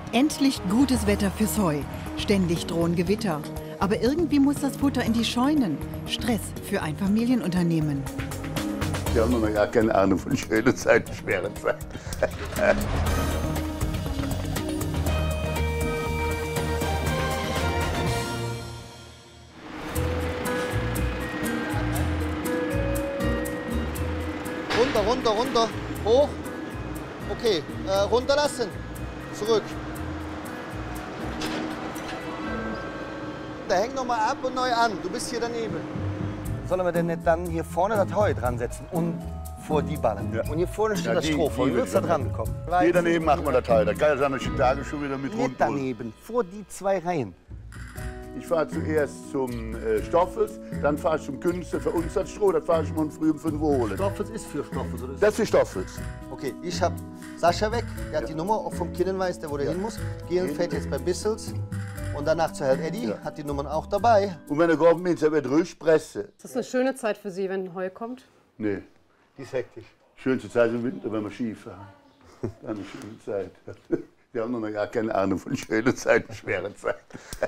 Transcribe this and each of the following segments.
Endlich gutes Wetter fürs Heu. Ständig drohen Gewitter. Aber irgendwie muss das Futter in die Scheunen. Stress für ein Familienunternehmen. Wir haben noch gar keine Ahnung von schöner Zeit, schwere Zeit. Runter, runter, runter. Hoch. Okay, runterlassen. Zurück. Da häng noch mal ab und neu an. Du bist hier daneben. Sollen wir denn nicht dann hier vorne das Heu dran setzen und vor die Ballen? Ja. Und hier vorne steht Ja, das Stroh vor. Wie willst du da dran kommen? Hier daneben machen wir das Teil. Da kann ich an den Tagen schon wieder mit Nicht runter. daneben, vor die zwei Reihen. Ich fahre zuerst zum Stoffels, dann fahre ich zum Künstler für uns das Stroh. Das fahre ich morgen früh um 5 Uhr holen. Stoffels ist für Stoffels, oder? Das ist für Stoffels. Okay, ich hab Sascha weg. Der hat die Nummer, auch vom Kinnen weiß der, wo der hin muss. Gehlen fährt jetzt bei Bissels. Und danach zu Herrn Eddie, hat die Nummern auch dabei. Und wenn er kommt, wird ruhig pressen. Ist das eine schöne Zeit für Sie, wenn Heu kommt? Nee, Die ist hektisch. schönste Zeit im Winter, wenn wir Ski fahren. Dann eine schöne Zeit. Wir haben noch gar keine Ahnung von schöner Zeit, schwere Zeit.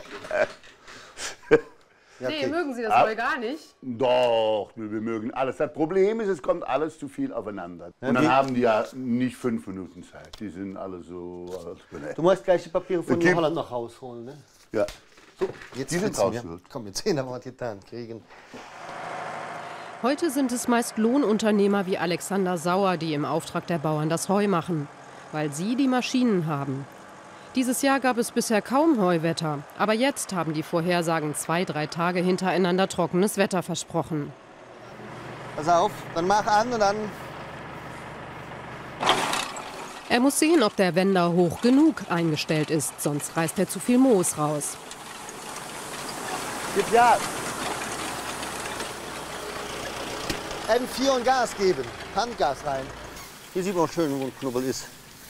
Ja, Nee, okay. mögen Sie das Heu gar nicht? Doch, wir mögen alles. Das Problem ist, es kommt alles zu viel aufeinander. Und dann wie- haben die ja nicht 5 Minuten Zeit. Die sind alle so... Du musst gleich die Papiere von Okay. New Holland noch rausholen, ne? Ja. So, jetzt Die sind sitzen wir. rausgeholt. Komm, jetzt sehen wir, was wir getan kriegen. Heute sind es meist Lohnunternehmer wie Alexander Sauer, die im Auftrag der Bauern das Heu machen, weil sie die Maschinen haben. Dieses Jahr gab es bisher kaum Heuwetter, aber jetzt haben die Vorhersagen 2, 3 Tage hintereinander trockenes Wetter versprochen. Pass auf, dann mach an und dann... Er muss sehen, ob der Wender hoch genug eingestellt ist, sonst reißt er zu viel Moos raus. Gib Gas. M4 und Gas geben. Handgas rein. Hier sieht man auch schön, wo ein Knubbel ist.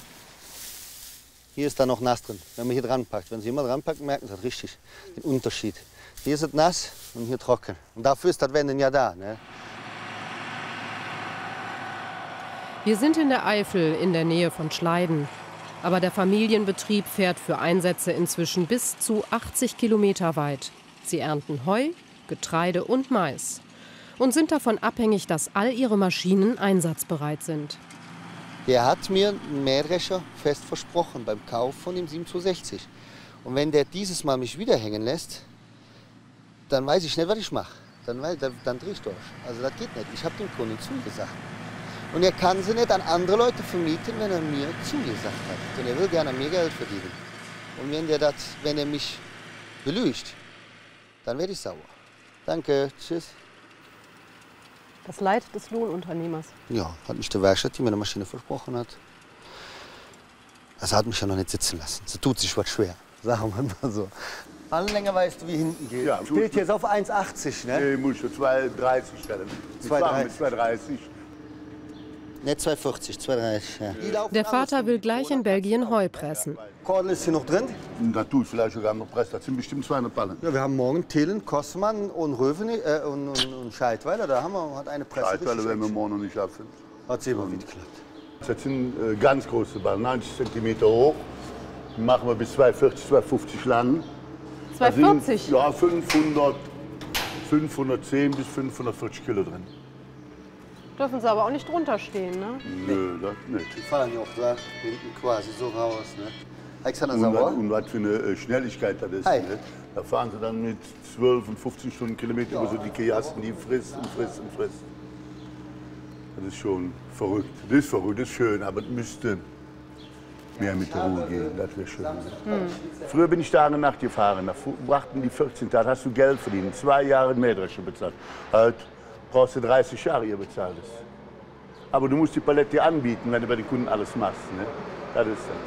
Hier ist da noch nass drin. Wenn man hier dran packt, wenn Sie immer dran packen, merken Sie das richtig, den Unterschied. Hier ist es nass und hier trocken. Und dafür ist das Wenden ja da. Ne? Wir sind in der Eifel in der Nähe von Schleiden. Aber der Familienbetrieb fährt für Einsätze inzwischen bis zu 80 Kilometer weit. Sie ernten Heu, Getreide und Mais und sind davon abhängig, dass all ihre Maschinen einsatzbereit sind. Der hat mir einen Mähdrescher fest versprochen beim Kauf von dem 760. Und wenn der dieses Mal mich wieder hängen lässt, dann weiß ich nicht, was ich mache. Dann drehe ich durch. Also das geht nicht. Ich habe dem Kunden zugesagt. Und er kann sie nicht an andere Leute vermieten, wenn er mir zugesagt hat. Denn er will gerne mehr Geld verdienen. Und wenn er mich belügt, dann werde ich sauer. Danke, tschüss. Das Leid des Lohnunternehmers. Ja, hat mich der Werkstatt, die mir eine Maschine versprochen hat. Also hat mich ja noch nicht sitzen lassen. So tut sich was schwer, sagen wir mal so. Anlänge weißt du, wie hinten geht. Ja, Steht jetzt auf 1,80, ne? Nee, muss schon 2,30 stellen. Ich fahre mit 2,30. Nicht 2,40, 2,30, ja. Die laufen Der Vater alles will um gleich in Belgien Heu pressen. Kordel ist hier noch drin. Und da tue ich vielleicht sogar noch Press. Das sind bestimmt 200 Ballen. Ja, wir haben morgen Thelen, Kossmann und Röven und Scheidweiler. Da hat eine Presse. Scheidwelle werden wir morgen noch nicht schaffen. Hat sie immer wieder geklappt. Das sind ganz große Ballen, 90 cm hoch. Die machen wir bis 240, 250 lang. Da sind, 240? ja, 510 bis 540 Kilo drin. Dürfen sie aber auch nicht drunter stehen, ne? Nö, das nicht. Die fahren ja auch da hinten quasi so raus. Ne? Alexander Und, Sauer. und was für eine Schnelligkeit das ist. Hi. Ne? Da fahren sie dann mit 12 und 15 Stundenkilometer über so die Kiasten, die frisst und frisst und frisst. Das ist schon verrückt. Das ist verrückt, das ist schön, aber es müsste mehr mit der Ruhe gehen. Das wäre schön. Früher bin ich Tag und Nacht gefahren, da brachten die 14 Tage, hast du Geld verdient, 2 Jahre Mähdrescher bezahlt. Heute brauchst du 30 Jahre, ihr bezahlt es. Aber du musst die Palette anbieten, wenn du bei den Kunden alles machst. Ne? Das ist das.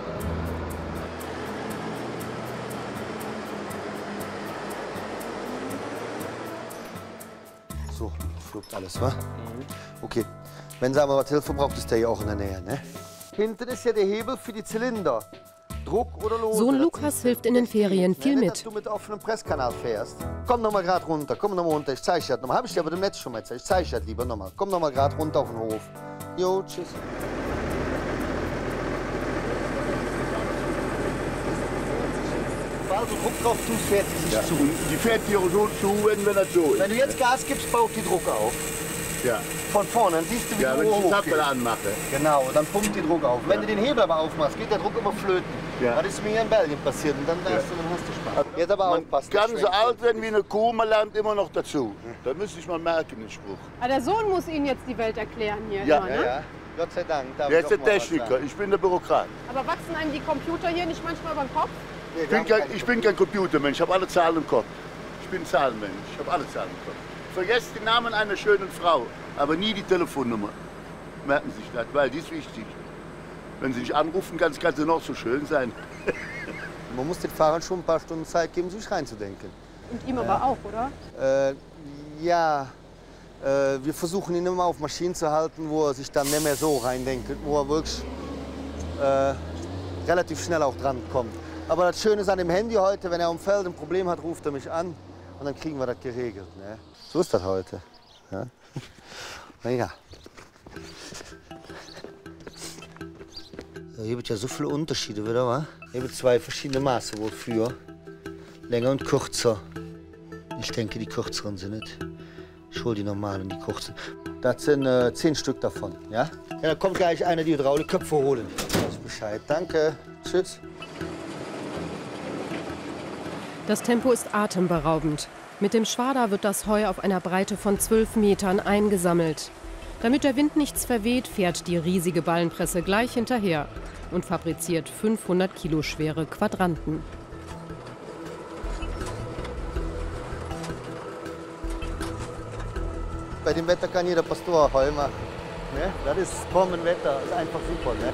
So, schluckt alles, wa? Okay. Wenn sie aber was Hilfe braucht, ist der ja auch in der Nähe, ne? Hinten ist ja der Hebel für die Zylinder. Druck oder Lose. Sohn das Lukas ist hilft in den Ferien viel Nicht, mit. dass du mit offenem Presskanal fährst. Komm noch mal gerade runter, komm noch mal runter. Ich zeig dir das nochmal. Hab ich dir aber dem Netz schon mal erzählt. Ich zeig dir das lieber noch mal. Komm noch mal gerade runter auf den Hof. Jo, tschüss. du Druck drauf tust, fährt sie sich Ja. zu. Und die fährt hier so zu, wenn das so ist. Wenn du jetzt Gas gibst, baut die Druck auf. Ja, Von vorne, dann siehst du, wie ja die wenn ich Uhr den Tappel hochgeht. anmache. Genau, dann pumpt die Druck auf. Wenn Ja. du den Hebel aber aufmachst, geht der Druck immer flöten. Ja. Das ist mir hier in Belgien passiert und dann, dann hast du Spaß. Jetzt aber aufpassen. Man kann so alt werden wie eine Kuh, man lernt immer noch dazu. Da müsste ich mal merken, den Spruch. Aber der Sohn muss Ihnen jetzt die Welt erklären hier Ja. immer, ne? Ja, ja. Gott sei Dank. darf Der ich ist der auch mal was Techniker, sagen. ich bin der Bürokrat. Aber wachsen einem die Computer hier nicht manchmal über den Kopf? Nee, Ich bin kein Computermensch, ich habe alle Zahlen im Kopf. Ich bin Zahlenmensch, ich habe alle Zahlen im Kopf. Vergesst den Namen einer schönen Frau, aber nie die Telefonnummer. Merken Sie sich das, weil die ist wichtig. Wenn Sie nicht anrufen, kann sie noch so schön sein. Man muss den Fahrern schon ein paar Stunden Zeit geben, sich reinzudenken. Und ihm aber auch, oder? Ja, wir versuchen ihn immer auf Maschinen zu halten, wo er sich dann nicht mehr so reindenkt, wo er wirklich relativ schnell auch dran kommt. Aber das Schöne ist an dem Handy heute, wenn er am Feld ein Problem hat, ruft er mich an und dann kriegen wir das geregelt. Ne? So ist das heute. Ja? Naja. Ja, hier gibt ja so viele Unterschiede wieder, wa? Hier gibt zwei verschiedene Maße wofür. Länger und kürzer. Ich denke, die kürzeren sind nicht. Ich hole die normalen, die kurzen. Das sind 10 Stück davon, ja? Ja, da kommt gleich einer die Hydraulikköpfe holen. Weiß Bescheid. Danke. Tschüss. Das Tempo ist atemberaubend. Mit dem Schwader wird das Heu auf einer Breite von 12 Metern eingesammelt. Damit der Wind nichts verweht, fährt die riesige Ballenpresse gleich hinterher und fabriziert 500 Kilo schwere Quadranten. Bei dem Wetter kann jeder Pastor Heu machen. Ne? Das ist Bombenwetter, das ist einfach super. Ne?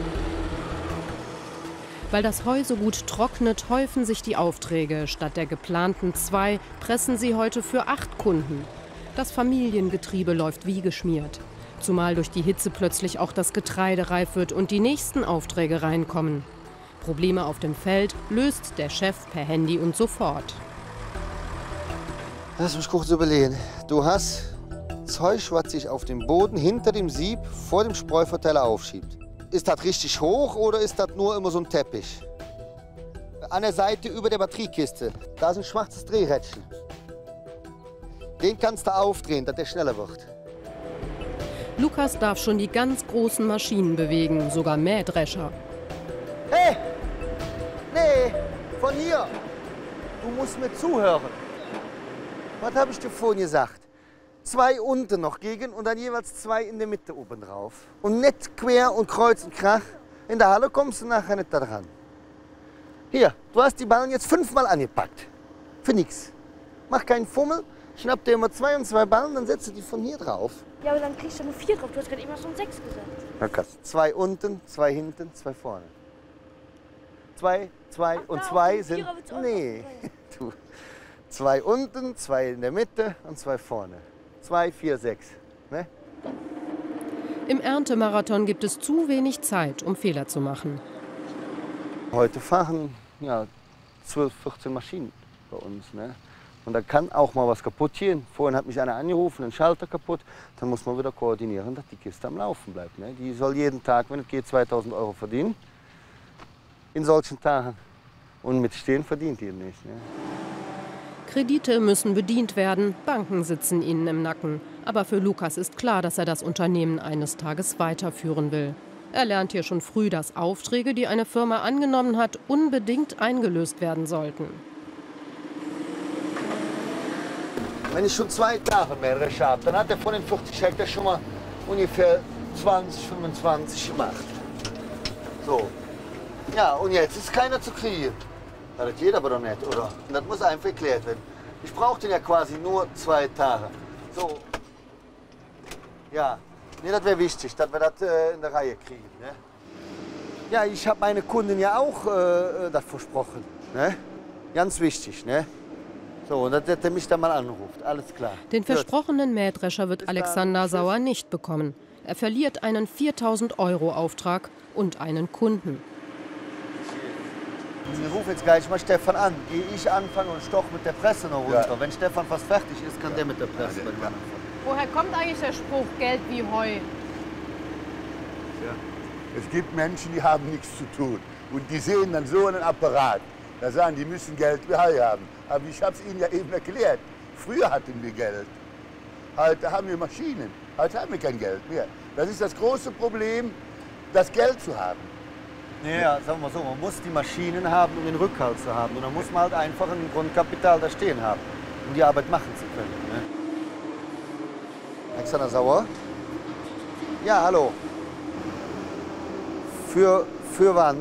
Weil das Heu so gut trocknet, häufen sich die Aufträge. Statt der geplanten 2 pressen sie heute für 8 Kunden. Das Familiengetriebe läuft wie geschmiert. Zumal durch die Hitze plötzlich auch das Getreide reif wird und die nächsten Aufträge reinkommen. Probleme auf dem Feld löst der Chef per Handy und sofort. Lass mich kurz überlegen. Du hast Zeug, was sich auf dem Boden hinter dem Sieb vor dem Spreuverteiler aufschiebt. Ist das richtig hoch oder ist das nur immer so ein Teppich? An der Seite über der Batteriekiste, da ist ein schwarzes Drehrädchen. Den kannst du aufdrehen, dass der schneller wird. Lukas darf schon die ganz großen Maschinen bewegen, sogar Mähdrescher. Hey! Nee, von hier. Du musst mir zuhören. Was habe ich dir vorhin gesagt? 2 unten noch gegen und dann jeweils 2 in der Mitte oben drauf. Und nicht quer und kreuz und krach. In der Halle kommst du nachher nicht da dran. Hier, du hast die Ballen jetzt 5-mal angepackt. Für nix. Mach keinen Fummel, schnapp dir immer 2 und 2 Ballen, dann setzt du die von hier drauf. Ja, aber dann kriegst du nur 4 drauf. Du hast gerade immer schon 6 gesagt. 2 unten, 2 hinten, 2 vorne. 2, 2 Ach, und da, 2 auf den sind. Vierer wird's auch Nee. noch 2 unten, 2 in der Mitte und 2 vorne. 2, 4, 6. Ne? Im Erntemarathon gibt es zu wenig Zeit, um Fehler zu machen. Heute fahren ja, 12, 14 Maschinen bei uns. Ne? Und da kann auch mal was kaputt gehen. Vorhin hat mich einer angerufen, ein Schalter kaputt. Dann muss man wieder koordinieren, dass die Kiste am Laufen bleibt. Ne? Die soll jeden Tag, wenn es geht, 2000 € verdienen. In solchen Tagen. Und mit Stehen verdient ihr nicht. Ne? Kredite müssen bedient werden, Banken sitzen ihnen im Nacken. Aber für Lukas ist klar, dass er das Unternehmen eines Tages weiterführen will. Er lernt hier schon früh, dass Aufträge, die eine Firma angenommen hat, unbedingt eingelöst werden sollten. Wenn ich schon 2 Tage Mähdrescher habe, dann hat er von den 40 Hektar schon mal ungefähr 20, 25 gemacht. So. Ja, und jetzt ist keiner zu kriegen. Das geht aber doch nicht, oder? Und das muss einfach erklärt werden. Ich brauche den ja quasi nur 2 Tage. So. Ja, nee, das wäre wichtig, dass wir das in der Reihe kriegen. Ne? Ja, ich habe meine Kunden ja auch das versprochen. Ne? Ganz wichtig, ne? So, und dass er mich dann mal anruft, alles klar. Den Gut. versprochenen Mähdrescher wird Alexander Sauer nicht bekommen. Er verliert einen 4.000 € Auftrag und einen Kunden. Ich rufe jetzt gleich mal Stefan an. Gehe ich anfangen und stoch mit der Presse noch runter. Ja. Wenn Stefan fast fertig ist, kann der mit der Presse bei mir anfangen. Woher kommt eigentlich der Spruch, Geld wie Heu? Ja. Es gibt Menschen, die haben nichts zu tun. Und die sehen dann so einen Apparat. Da sagen die müssen Geld wie Heu haben. Aber ich habe es Ihnen ja eben erklärt. Früher hatten wir Geld. Heute haben wir Maschinen. Heute haben wir kein Geld mehr. Das ist das große Problem, das Geld zu haben. Ja, sagen wir so, man muss die Maschinen haben, um den Rückhalt zu haben. Und dann muss man halt einfach ein Grundkapital da stehen haben, um die Arbeit machen zu können. Ne? Alexander Sauer? Ja, hallo. Für wann?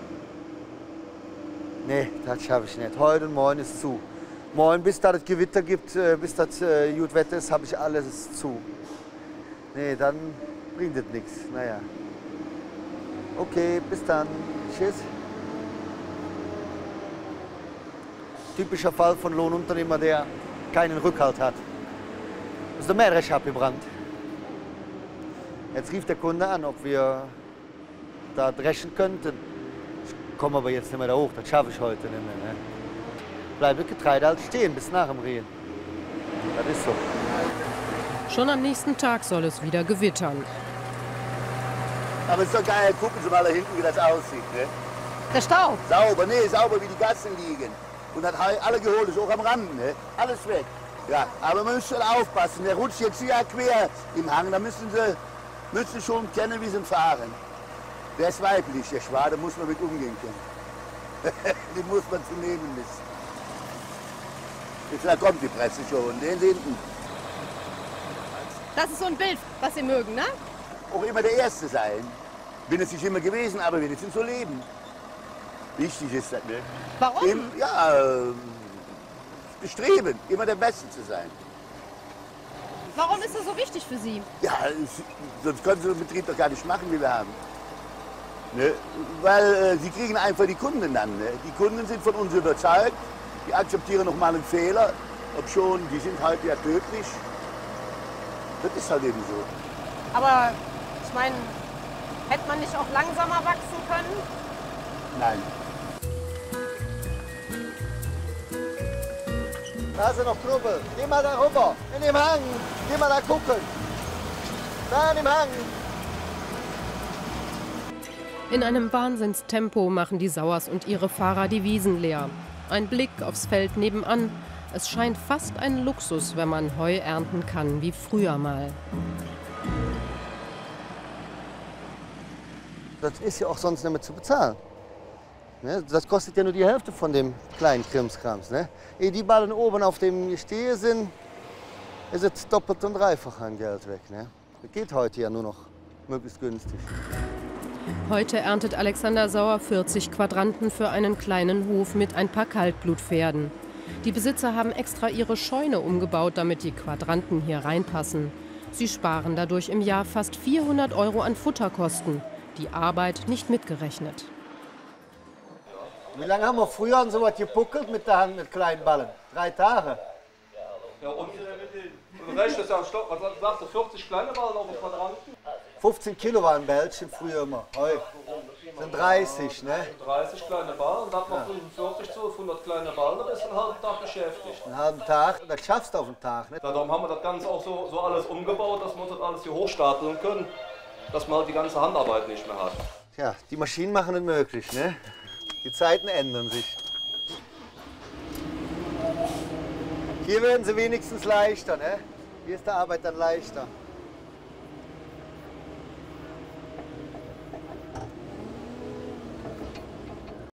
Nee, das schaffe ich nicht. Heute und morgen ist zu. Morgen, bis da das Gewitter gibt, bis das gut Wetter ist, habe ich alles zu. Nee, dann bringt das nichts. Naja. Okay, bis dann. Tschüss. Typischer Fall von Lohnunternehmer, der keinen Rückhalt hat. Das ist der Mähdrescher abgebrannt. Jetzt rief der Kunde an, ob wir da dreschen könnten. Ich komme aber jetzt nicht mehr da hoch, das schaffe ich heute nicht mehr. Ne? Bleibt das Getreide halt stehen bis nach dem Rehen. Das ist so. Schon am nächsten Tag soll es wieder gewittern. Aber es ist doch geil, gucken Sie mal da hinten, wie das aussieht. Ne? Der Staub. Sauber, nee, sauber wie die Gassen liegen. Und hat alle geholt, ist auch am Rand, ne? Alles weg. Ja, aber man muss schon aufpassen, der rutscht jetzt hier quer im Hang, da müssen Sie schon kennen, wie Sie ihn fahren. Der ist weiblich, der Schwar, da muss man mit umgehen können. Den muss man zu nehmen wissen. Jetzt da kommt die Presse schon, den hinten. Das ist so ein Bild, was Sie mögen, ne? Auch immer der Erste sein. Bin es nicht immer gewesen, aber wenigstens so leben. Wichtig ist das, ne? Warum? Bestreben, immer der Beste zu sein. Warum ist das so wichtig für Sie? Ja, sonst können Sie den Betrieb doch gar nicht machen, wie wir haben. Ne? Weil Sie kriegen einfach die Kunden dann. Ne? Die Kunden sind von uns überzeugt, die akzeptieren noch mal einen Fehler, obschon die sind halt ja tödlich. Das ist halt eben so. Aber ich meine, hätte man nicht auch langsamer wachsen können? Nein. Da ist noch Knubbel. Geh mal da rüber, in dem Hang. Geh mal da gucken. Da in dem Hang. In einem Wahnsinnstempo machen die Sauers und ihre Fahrer die Wiesen leer. Ein Blick aufs Feld nebenan. Es scheint fast ein Luxus, wenn man Heu ernten kann, wie früher mal. Das ist ja auch sonst nicht mehr zu bezahlen. Ne? Das kostet ja nur die Hälfte von dem kleinen Krimskrams. Ne? Ehe die Ballen oben auf dem Gestehe sind, ist es doppelt und dreifach an Geld weg. Ne? Das geht heute ja nur noch möglichst günstig. Heute erntet Alexander Sauer 40 Quadranten für einen kleinen Hof mit ein paar Kaltblutpferden. Die Besitzer haben extra ihre Scheune umgebaut, damit die Quadranten hier reinpassen. Sie sparen dadurch im Jahr fast 400 € an Futterkosten. Die Arbeit nicht mitgerechnet. Wie lange haben wir früher an so was gepuckelt mit der Hand mit kleinen Ballen? 3 Tage. Ja, und rechnet ja, was sagst du, 40 kleine Ballen auf dem Quadranten? 15 Kilo waren Bällchen früher immer. Heute sind 30, ne? 30 kleine Ballen, und da hat man 45 zu 100 kleine Ballen, dann ist einen halben Tag beschäftigt. Einen halben Tag, das schaffst du auf den Tag, ne? Darum haben wir das Ganze auch so alles umgebaut, dass wir uns das alles hier hochstapeln können, dass man halt die ganze Handarbeit nicht mehr hat. Tja, die Maschinen machen es möglich, ne? Die Zeiten ändern sich. Hier werden sie wenigstens leichter, ne? Hier ist die Arbeit dann leichter.